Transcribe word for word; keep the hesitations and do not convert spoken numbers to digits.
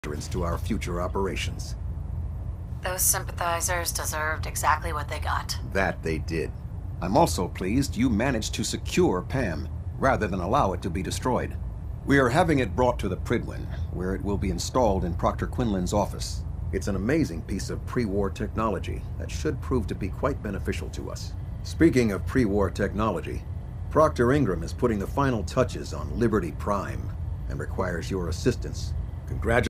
to our future operations. Those sympathizers deserved exactly what they got. That they did. I'm also pleased you managed to secure Pam, rather than allow it to be destroyed. We are having it brought to the Prydwen, where it will be installed in Proctor Quinlan's office. It's an amazing piece of pre-war technology that should prove to be quite beneficial to us. Speaking of pre-war technology, Proctor Ingram is putting the final touches on Liberty Prime and requires your assistance. Congratulations.